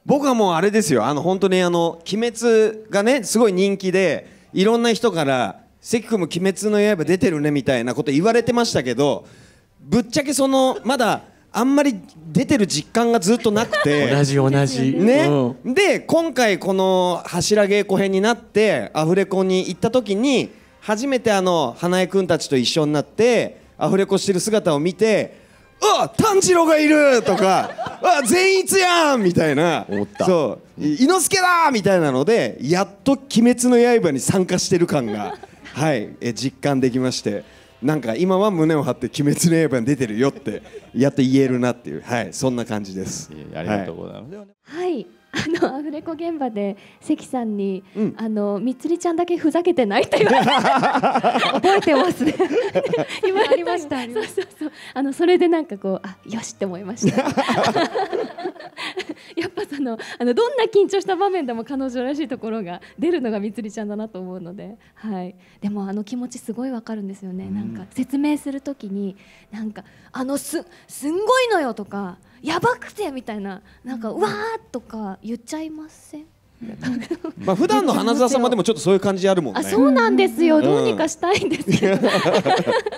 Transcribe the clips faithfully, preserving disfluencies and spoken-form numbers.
僕はもうあれですよ、あの本当にあの鬼滅がねすごい人気で、いろんな人から関君も鬼滅の刃出てるねみたいなこと言われてましたけど、ぶっちゃけそのまだあんまり出てる実感がずっとなくて同じ同じね、 うん、 で今回この柱稽古編になってアフレコに行った時に初めてあの花江君たちと一緒になってアフレコしてる姿を見て、あ炭治郎がいるとかあ善逸やんみたいな、 思ったそう伊之助だみたいなのでやっと「鬼滅の刃」に参加してる感がはいえ実感できまして、なんか今は胸を張って「鬼滅の刃」に出てるよってやっと言えるなっていう、はい、そんな感じです。 ありがとうございます。 はい、あのアフレコ現場で関さんに、 うん、 あのみつりちゃんだけふざけてないって言われた覚えてますね言われたありました。そうそうそう、あのそれでなんかこうあよしって思いましたやっぱそのあのどんな緊張した場面でも彼女らしいところが出るのがみつりちゃんだなと思うので、はい、でもあの気持ちすごいわかるんですよね、うん、なんか説明するときになんかあのすすんごいのよとかやばくてみたいな、なんかうわーとか言っちゃいません？ まあ普段の花澤様でもちょっとそういう感じあるもんね。 あ、そうなんですよ、うん、どうにかしたいんですけど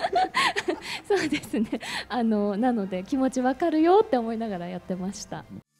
そうですね、あのなので気持ちわかるよって思いながらやってました。